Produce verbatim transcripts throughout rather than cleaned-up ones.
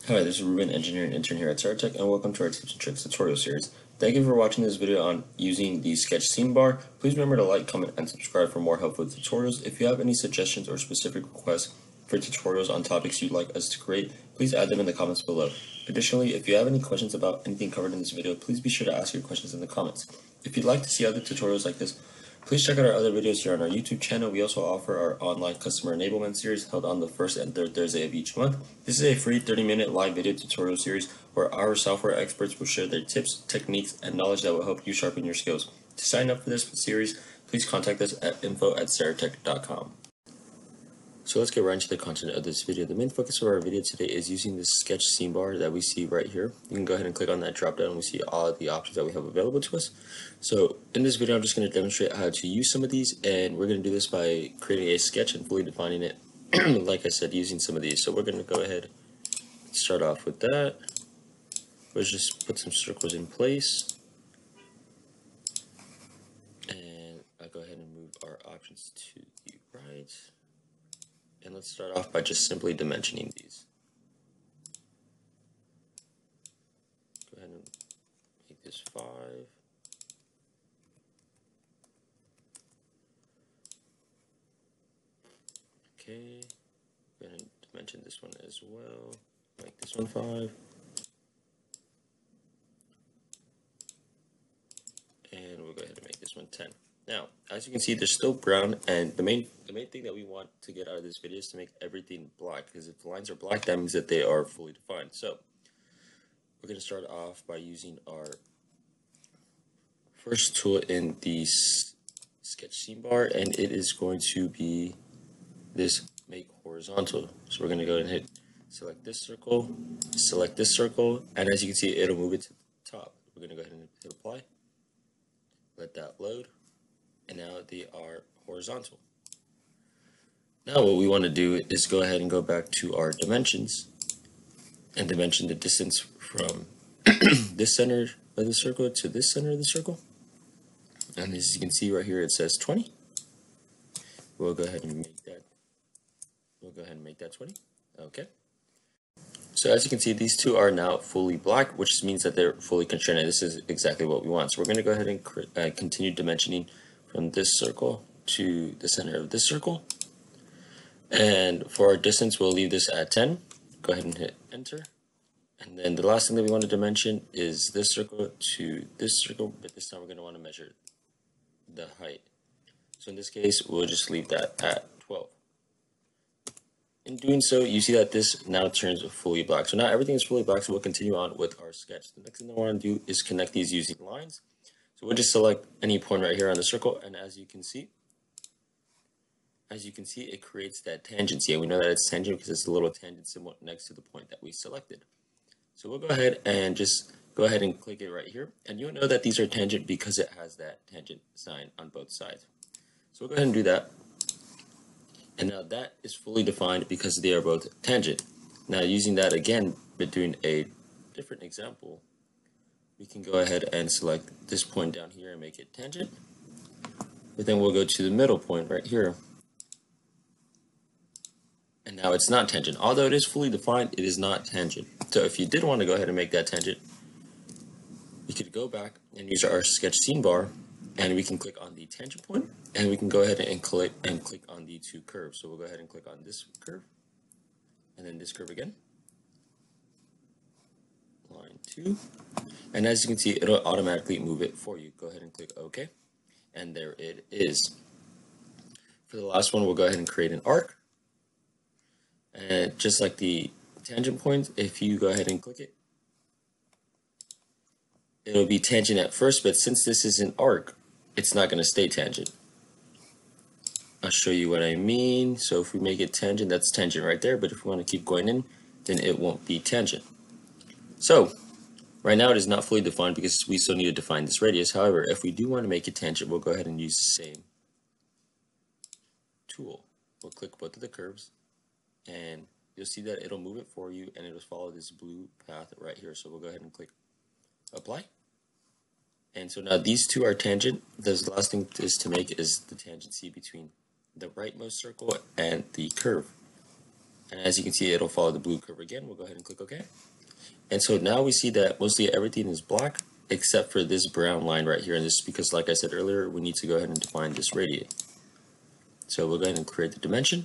Hi, this is Ruben, engineering intern here at Saratech, and welcome to our tips and tricks tutorial series. Thank you for watching this video on using the sketch scene bar. Please remember to like, comment, and subscribe for more helpful tutorials. If you have any suggestions or specific requests for tutorials on topics you'd like us to create, please add them in the comments below. Additionally, if you have any questions about anything covered in this video, please be sure to ask your questions in the comments. If you'd like to see other tutorials like this, please check out our other videos here on our YouTube channel. We also offer our online customer enablement series held on the first and third Thursday of each month. This is a free thirty minute live video tutorial series where our software experts will share their tips, techniques, and knowledge that will help you sharpen your skills. To sign up for this series, please contact us at info at saratech dot com. So let's get right into the content of this video. The main focus of our video today is using this sketch scene bar that we see right here. You can go ahead and click on that drop down and we see all of the options that we have available to us. So in this video I'm just going to demonstrate how to use some of these, and we're going to do this by creating a sketch and fully defining it like I said, using some of these. So we're going to go ahead and start off with that. Let's just put some circles in place, and I'll go ahead and move our options to the right. And let's start off by just simply dimensioning these. Go ahead and make this five. Okay, go ahead and dimension this one as well. Make this one five. And we'll go ahead and make this one ten. Now, as you can see, they're still brown, and the main the main thing that we want to get out of this video is to make everything black, because if the lines are black, that means that they are fully defined. So we're going to start off by using our first tool in the sketch scene bar, and it is going to be this make horizontal. So we're going to go ahead and hit select this circle, select this circle, and as you can see, it'll move it to the top. We're going to go ahead and hit apply, let that load. And now they are horizontal. Now what we want to do is go ahead and go back to our dimensions and dimension the distance from this center of the circle to this center of the circle. And as you can see right here, it says twenty. We'll go ahead and make that. We'll go ahead and make that twenty. Okay. So as you can see, these two are now fully black, which means that they're fully constrained. This is exactly what we want. So we're going to go ahead and uh, continue dimensioning from this circle to the center of this circle. And for our distance, we'll leave this at ten. Go ahead and hit enter. And then the last thing that we want to dimension is this circle to this circle, but this time we're going to want to measure the height. So in this case, we'll just leave that at twelve. In doing so, you see that this now turns fully black. So now everything is fully black, so we'll continue on with our sketch. The next thing I want to do is connect these using lines. So we'll just select any point right here on the circle, and as you can see, as you can see, it creates that tangency, and we know that it's tangent because it's a little tangent symbol next to the point that we selected. So we'll go ahead and just go ahead and click it right here, and you'll know that these are tangent because it has that tangent sign on both sides. So we'll go ahead and do that, and now that is fully defined because they are both tangent. Now using that again, but doing a different example, we can go ahead and select this point down here and make it tangent. But then we'll go to the middle point right here. And now it's not tangent. Although it is fully defined, it is not tangent. So if you did want to go ahead and make that tangent, we could go back and use our sketch scene bar, and we can click on the tangent point, and we can go ahead and click and click on the two curves. So we'll go ahead and click on this curve, and then this curve again. Line two. And as you can see, it'll automatically move it for you. Go ahead and click OK, and there it is. For the last one, we'll go ahead and create an arc, and just like the tangent point, if you go ahead and click it, it'll be tangent at first, but since this is an arc, it's not going to stay tangent. I'll show you what I mean. So if we make it tangent, that's tangent right there, but if we want to keep going in, then it won't be tangent. So right now it is not fully defined because we still need to define this radius. However, if we do want to make it tangent, we'll go ahead and use the same tool. We'll click both of the curves, and you'll see that it'll move it for you, and it'll follow this blue path right here. So we'll go ahead and click apply. And so now these two are tangent. The last thing is to make is the tangency between the rightmost circle and the curve. And as you can see, it'll follow the blue curve again. We'll go ahead and click OK. And so now we see that mostly everything is black except for this brown line right here. And this is because, like I said earlier, we need to go ahead and define this radius. So we'll go ahead and create the dimension.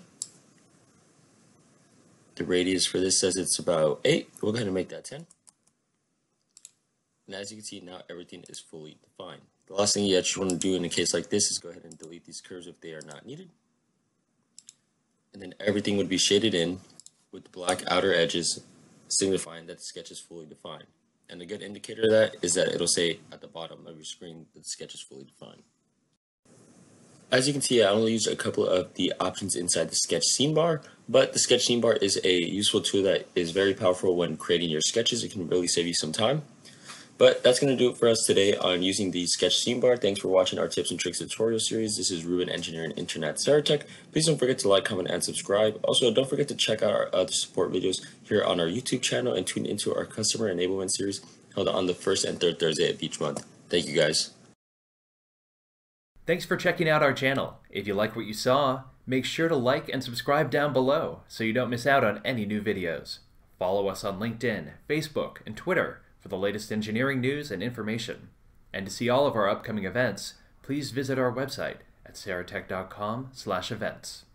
The radius for this says it's about eight. We'll go ahead and make that ten. And as you can see, now everything is fully defined. The last thing you actually want to do in a case like this is go ahead and delete these curves if they are not needed. And then everything would be shaded in with the black outer edges, signifying that the sketch is fully defined. And a good indicator of that is that it'll say at the bottom of your screen that the sketch is fully defined. As you can see, I only used a couple of the options inside the sketch scene bar, but the sketch scene bar is a useful tool that is very powerful when creating your sketches. It can really save you some time. But that's going to do it for us today on using the sketch scene bar. Thanks for watching our tips and tricks tutorial series. This is Ruben, engineer and intern at Saratech. Please don't forget to like, comment, and subscribe. Also, don't forget to check out our other support videos here on our YouTube channel and tune into our customer enablement series held on the first and third Thursday of each month. Thank you guys. Thanks for checking out our channel. If you like what you saw, make sure to like and subscribe down below so you don't miss out on any new videos. Follow us on LinkedIn, Facebook, and Twitter for the latest engineering news and information. And to see all of our upcoming events, please visit our website at saratech dot com slash events.